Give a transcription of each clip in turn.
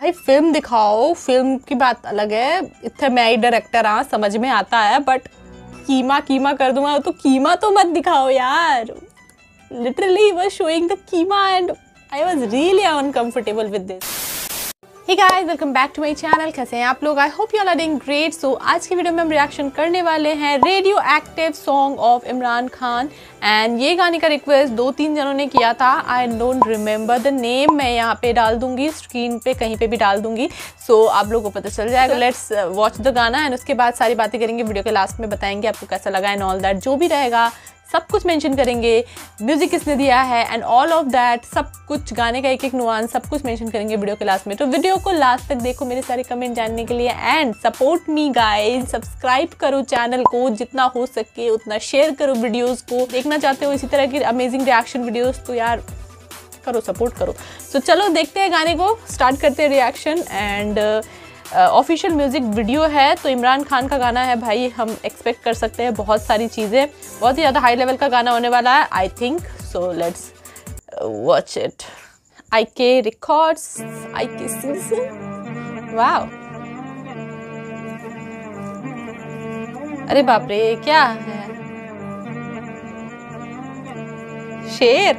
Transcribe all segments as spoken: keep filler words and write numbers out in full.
भाई फिल्म दिखाओ, फिल्म की बात अलग है, इतने मैं ही डायरेक्टर हाँ समझ में आता है, बट कीमा कीमा कर दूंगा तो कीमा तो मत दिखाओ यार। Literally was showing the keema and I was really uncomfortable with this. Hey guys, welcome back to my channel. कैसे हैं आप लोग? I hope you all are doing great. So आज की वीडियो में हम रिएक्शन करने वाले हैं radioactive song of Imran Khan. And ये गाने का रिक्वेस्ट दो तीन जनों ने किया था। I don't remember the name, मैं यहाँ पे डाल दूंगी, स्क्रीन पे कहीं पे भी डाल दूंगी, सो so, आप लोगों को पता चल जाएगा। Let's watch the gaana and उसके बाद सारी बातें करेंगे। वीडियो के लास्ट में बताएंगे आपको कैसा लगा एंड ऑल दैट, जो भी रहेगा सब कुछ मेंशन करेंगे, म्यूजिक किसने दिया है एंड ऑल ऑफ दैट, सब कुछ, गाने का एक एक नुआंस सब कुछ मेंशन करेंगे वीडियो के लास्ट में। तो वीडियो को लास्ट तक देखो मेरे सारे कमेंट जानने के लिए and support me guys. Subscribe करो चैनल को, जितना हो सके उतना शेयर करो वीडियोस को। देखना चाहते हो इसी तरह की अमेजिंग रिएक्शन वीडियोस तो यार करो, सपोर्ट करो। तो चलो देखते हैं गाने को, स्टार्ट करते हैं reaction. And official music video है तो इमरान खान का गाना है भाई, हम एक्सपेक्ट कर सकते हैं बहुत सारी चीज़ें, बहुत ही ज़्यादा हाई लेवल का गाना होने वाला है I think. So let's watch it. I K records, आई के सीजन, वाओ, अरे बाप रे क्या है, शेर,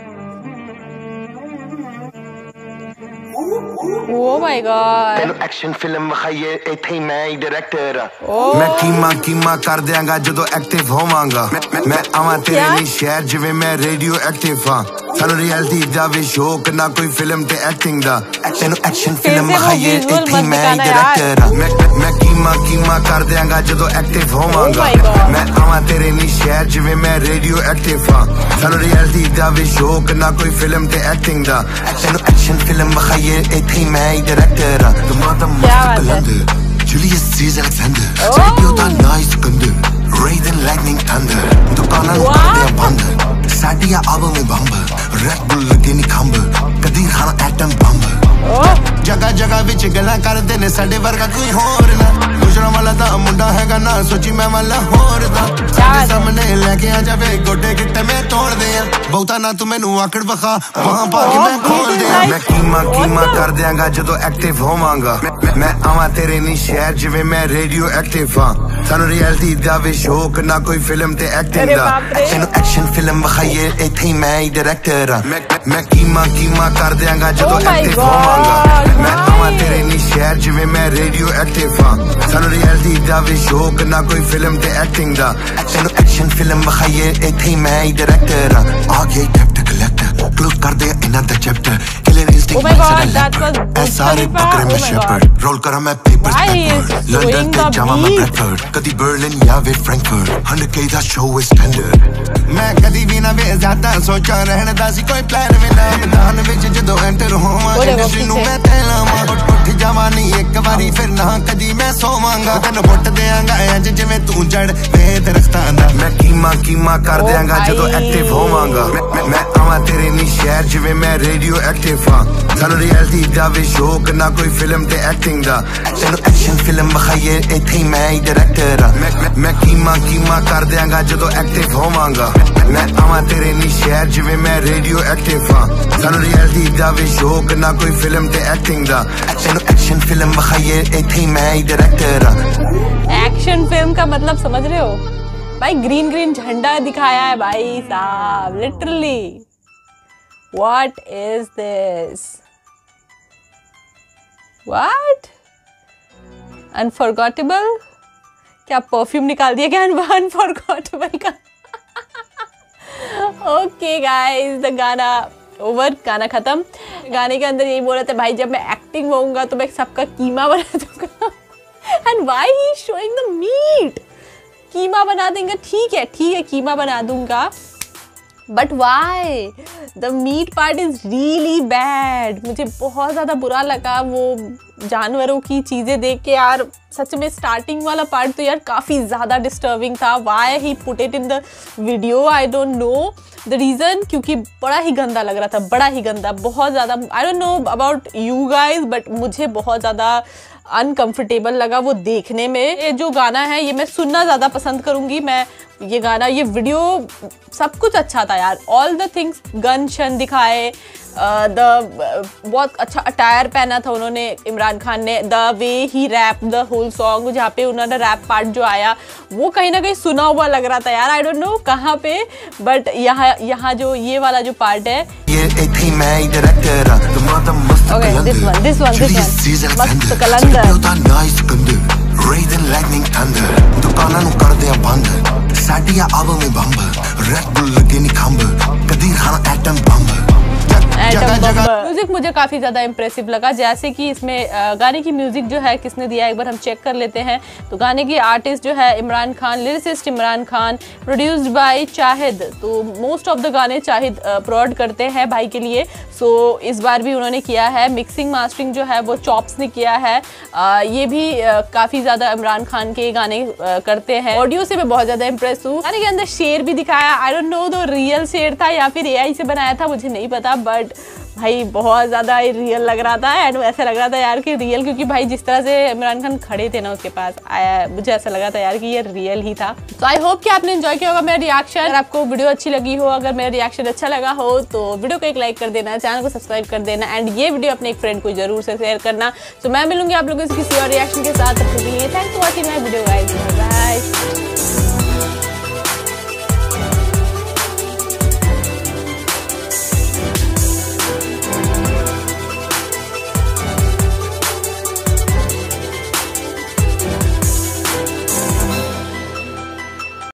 Oh my God! ਤੈਨੂੰ ਐਕਸ਼ਨ ਫਿਲਮ ਵਿਖਾਈਏ ਇੱਥੇ ਹੀ ਮੈਂ ਹੀ ਡਾਇਰੈਕਟਰ ਆ। ਮੈਂ ਕੀਮਾ ਕੀਮਾ ਕਰ ਦਿਆਂਗਾ ਜਦੋਂ ਐਕਟਿਵ ਹੋਵਾਂਗਾ। ਮੈਂ ਆਵਾਂ ਤੇਰੇ ਲਈ ਸ਼ਹਿਰ ਜਿਵੇਂ ਮੈਂ ਰੇਡੀਓ ਐਕਟਿਵ ਹਾਂ। ਸਾਨੂੰ ਰਿਐਲਿਟੀ ਦਾ ਵੀ ਸ਼ੌਕ ਨਾ ਕੋਈ ਫਿਲਮ ਤੇ ਐਕਟਿੰਗ ਦਾ। ਤੈਨੂੰ ਐਕਸ਼ਨ ਫਿਲਮ ਵਿਖਾਈਏ ਇੱਥੇ ਹੀ ਮੈਂ ਹੀ ਡਾਇਰੈਕਟਰ ਆ। ਮੈਂ ਕੀਮਾ ਕੀਮਾ ਕਰ ਦਿਆਂਗਾ ਜਦੋਂ ਐਕਟਿਵ ਹੋਵਾਂਗਾ। ਮੈਂ ਆਵਾਂ ਤੇਰੇ ਲਈ ਸ਼ਹਿਰ ਜਿਵੇਂ ਮੈਂ ਰੇਡੀਓ ਐਕਟਿਵ ਹਾਂ। ਸਾਨੂੰ ਰਿਐਲਿਟੀ ਦਾ ਵੀ ਸ਼ੌਕ ਨਾ ਕੋਈ ਫਿਲਮ ਤੇ ਐਕਟਿੰਗ ਦਾ। ਤੈਨੂੰ ਐਕਸ਼ਨ ਫਿਲਮ ਵਿਖਾਈਏ ਇੱਥੇ ਹੀ ਮੈਂ ਹੀ ਡਾਇਰੈਕਟਰ ਆ। Mother must blunder, Julius Caesar Alexander, Sergio da nice Skander, Raiden lightning thunder, दुकाना नु करदे बंद, साडिया album में बंब, Red Bull लगे नी खंब, कदीर खाना एटम बंब, जगह जगह विच गल्लां करदे ने साडे वर्गा कोई होर ना, गुजरां वाला दा मुंडा हैगा ना, सोची मैं वाला होर दा, साडे सामने लेके आ जावे गोडे गिट्टे में तोड़ दे, बहुता ना तू मैनू आकड़ बखा वहां भाग मैं खोल दे। मैं कीमा कीमा कर दियांगा जदों एक्टिव होवांगा। मैं आवां तेरे नी शहर जिवें मैं रेडियो एक्टिव हां। सानू रियलिटी दा भी शौक ना कोई फिल्म ते एक्टिंग दा। तैनू एक्शन फिल्म विखाईए इत्थे ही मैं ही डायरेक्टर हां। मैं कीमा कीमा कर दियांगा जदों एक्टिव होवांगा। मैं आवां तेरे नी शहर जिवें मैं रेडियो एक्टिव हां। सानू रियलिटी दा भी शौक ना कोई फिल्म ते एक्टिंग दा। तैनू एक्शन फिल्म विखाईए इत्थे ही मैं ही डायरेक्टर हां। आ गया डेप्ट कलेक्टर क्लोज कर दे इना द चैप्टर किलर इंस्टिंक्ट मैं सारे बकरे में शेपर्ड रोल करा मैं पेपर लंदन ते जावा मैं ब्रेडफोर्ड कदी बर्लिन या वे फ्रैंकफर्ट हंड्रेड के दा शो इज स्टैंडर्ड मैं कदी भी ना वे ज्यादा सोचा रहने दा सी कोई प्लान में ना मैदान विच जदों एंटर होवां इंडस्ट्री नु मैं तैलावां उठ जावां नी एक बारी फिर ना कदी मैं सोवांगा तैनू वोट देंगा इंज जिवें तू जड़ वे दरख्तां दा। मैं कीमा कीमा कर देंगा जदों एक्टिव होवांगा। मैं आवां तेरे नी शहर जिवें मैं रेडियो एक्टिव हां। सानू रियलिटी दा भी शौक ना कोई फिल्म ते एक्टिंग दा। तैनू एक्शन फिल्म विखाईए इत्थे ही मैं ही डायरेक्टर हां। मैं कीमा कीमा कर देंगा जदों एक्टिव होवांगा। मैं आवां तेरे नी शहर जिवें मैं रेडियो एक्टिव हां। सानू रियलिटी दा भी शौक ना कोई फिल्म ते एक्टिंग दा। तैनू एक्शन फिल्म विखाईए इत्थे ही मैं ही डायरेक्टर हां। एक्शन फिल्म का मतलब समझ रहे हो भाई? ग्रीन ग्रीन झंडा दिखाया है भाई साहब, लिटरली। What is this? What? Unforgettable? क्या परफ्यूम निकाल दिया क्या अनफॉरगेटेबल का? Okay guys, the gaana over, गाना खत्म। गाने के अंदर यही बोल रहे थे भाई जब मैं एक्टिंग होऊंगा तो मैं सबका कीमा बना दूंगा। And why he is showing the meat? कीमा बना देंगे, ठीक है ठीक है कीमा बना दूंगा, but why the meat part is really bad. मुझे बहुत ज़्यादा बुरा लगा वो जानवरों की चीज़ें देख के यार। सच में स्टार्टिंग वाला पार्ट तो यार काफ़ी ज़्यादा डिस्टर्बिंग था। Why he put it in the video, I don't know the reason, क्योंकि बड़ा ही गंदा लग रहा था, बड़ा ही गंदा, बहुत ज़्यादा। I don't know about you guys, but मुझे बहुत ज़्यादा अनकंफर्टेबल लगा वो देखने में। ये जो गाना है ये मैं सुनना ज़्यादा पसंद करूँगी। मैं ये गाना, ये वीडियो, सब कुछ अच्छा था यार। ऑल द थिंग्स, गन शन दिखाए, द बहुत अच्छा अटायर पहना था उन्होंने, इमरान खान ने। The way he rap the whole song, जहाँ पे उन्होंने रैप पार्ट जो आया वो कहीं ना कहीं सुना हुआ लग रहा था यार। आई डोंट नो कहाँ पे, बट यहाँ यहाँ जो ये वाला जो पार्ट है, okay this one this one this one Mast Qalandar. दुकाना नु कर दे बंद, साडिया आवा में बंब, रेड बुल लगे नी खंब, कदीर खाना एटम बंब। म्यूजिक मुझे काफ़ी ज़्यादा इंप्रेसिव लगा। जैसे कि इसमें गाने की म्यूजिक जो है किसने दिया, एक बार हम चेक कर लेते हैं। तो गाने की आर्टिस्ट जो है Imran Khan, lyricist Imran Khan, produced by Chahid. तो मोस्ट ऑफ द गाने चाहिद प्रोड करते हैं भाई के लिए। सो so, इस बार भी उन्होंने किया है। मिक्सिंग मास्टरिंग जो है वो चॉप्स ने किया है। आ, ये भी काफ़ी ज़्यादा इमरान खान के गाने आ, करते हैं। ऑडियो से मैं बहुत ज़्यादा इंप्रेस हूँ। गाने के अंदर शेर भी दिखाया। आई डोंट नो दो रियल शेर था या फिर एआई से बनाया था, मुझे नहीं पता, बट भाई बहुत ज़्यादा रियल लग रहा था। एंड ऐसा लग रहा था यार कि रियल, क्योंकि भाई जिस तरह से इमरान खान खड़े थे ना उसके पास, आया मुझे ऐसा लगा था यार कि ये रियल ही था। तो आई होप कि आपने एंजॉय किया होगा मेरा रिएक्शन। अगर आपको वीडियो अच्छी लगी हो, अगर मेरा रिएक्शन अच्छा लगा हो, तो वीडियो को एक लाइक कर देना, चैनल को सब्सक्राइब कर देना, एंड ये वीडियो अपने एक फ्रेंड को जरूर से शेयर करना। तो मैं मिलूंगी आप लोगों से किसी और रिएक्शन के साथ। Thanks for watching my video guys, bye.